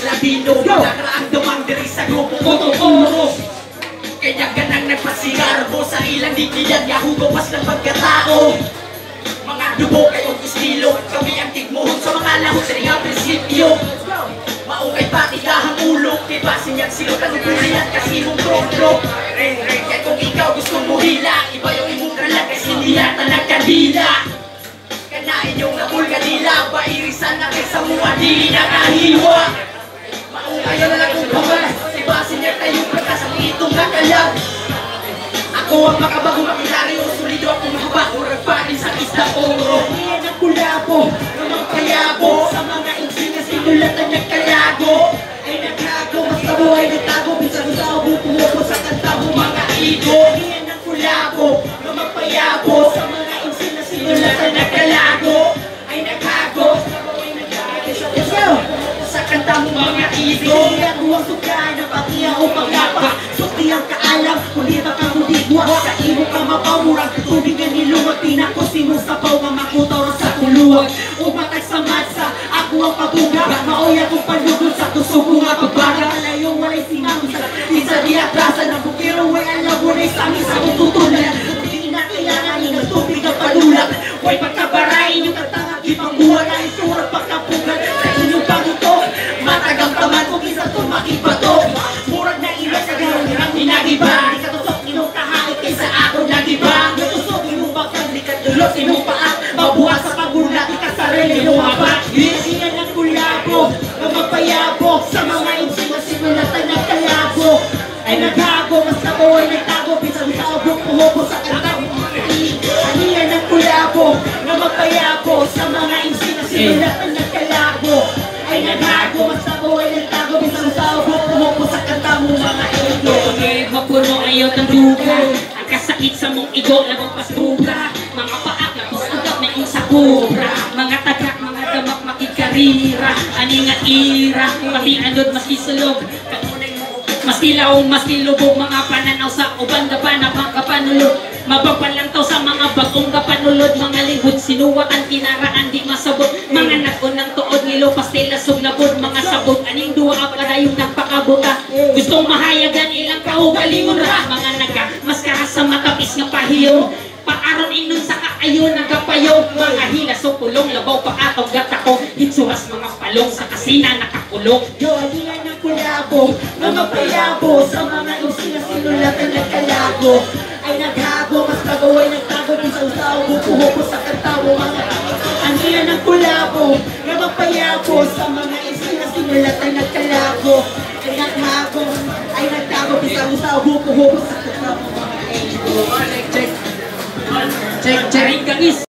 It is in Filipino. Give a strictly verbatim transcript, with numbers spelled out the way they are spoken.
Ladino, magkakaraang damang diri sa grupo Kotokoro. Kaya ganang nagpasigarbo sa ilang dikiyan, yahugo pas ng pagkatao. Mga dugo kayong estilo, kami ang tigmuhon sa mga lahot sa nga prinsipyo. Maungay pati dahang ulo, kay basin yan silo kanukulian kasi mong pro-pro. Kaya kung ikaw gusto mo hila, iba yung imong kalag kasi hindi yata nagkadila. Kanain yung nabul kanila, pairisan na kaysa mua, di nakahiwa. Maungay na lang kung kamas, kay basin yan tayong prakas ang itong nakalag. Ako ang makabagong makilaryo, sulido akong mahaba, urag pa rin sa isda oro. Iyan ang kulabo, namang kayabo, sa mga insin na sinulatan nagkalago. Ay naglago, basta buhay nagtago, bisang sa ubo, pumupo sa kanta mo mga igo. Iyan ang kulabo, namang payabo, sa mga insin na sinulatan nagkalago. Ay naglago, basta buhay nagtago, sa kanta mo mga igo. Iyan huwag sukaan ang pakiya o paglapa, sukti ang kaalam, kundi baka mudigwa. Sa imo ka mapamurag, tubig nga niluwag, pinakusin mo sa paw, mamakutaw sa tuluwag. Umatag sa matsa, ako ang pabuga, maoy akong palugod sa tusuko nga pagbaga. Malayong walay sinang sa isa di atrasan, ang bukiro way alam mo rin sa amin sa ututulan. Hindi na kailangan ng tubig na palulag, way pagkabarayin yung katangag ibang buwan na isurag pagkapugan. Sa inyong paguto, matagang taman kung isa to makipato. Murag na ilo sa gawin ng minagiba, di ka tusok inong kahait kaysa ako nagiba. Natusok inong bakang, di ka tulos inong paa, mabuha sa paguna, di ka sarili inong haba. Iyan ang kulabo, na magpayabo, sa mga insin na simulatan ng kalabo. Ay naghago, mas ako ay nagtago, bisang sa ubok puhubo sa kanta. Iyan ang kulabo, na magpayabo, sa mga insin na simulatan ng kalabo. Ay naghago, mas ako ay nagtago, bisang sa ubok puhubo sa kanta mo mga ego. Mapuno ayaw ng dugo, ang kasakit sa mong igo, labang pasbuga. Mga paak na pusagap na yung sakura, mga tagak, mga damak makikarira. Ani nga ira, pati anod maski sulog, mas tilaw, mas tilubog. Mga pananaw sa uban gapanap, mga kapanulog, mapagpalantaw sa mga bagong kapanulod. Mga lingkod sinuwakan, kinaraan di masabot. Mga nagon ng tuod, ngilo pastela suglabod. Mga sabot, aning duwa kadayong nagpakabuta. Gustong mahayagan ilang kaugalingon ra. Mga naga, mas kahas sa matapis nga pahiyo. Paaron inon sa kaayo, nagapayo. Mga hila so pulong, labaw pa atong gatako. Hitsuras mga palong, sa kasina nakakulong. Iyan ang kulabo, na magpayabo, sa mga insin na sinulatan ng kalago. Ay naghago, mas tago ay nagtago, isang sao, bupuhupo sa kanta mo mga. Ang iyan ang kulabo, na magpayabo, sa mga insin na sinulatan ng kalago. Ay naghago, ay nagtago, isang sao, bupuhupo sa kanta mo mga. Check, check. Check, check.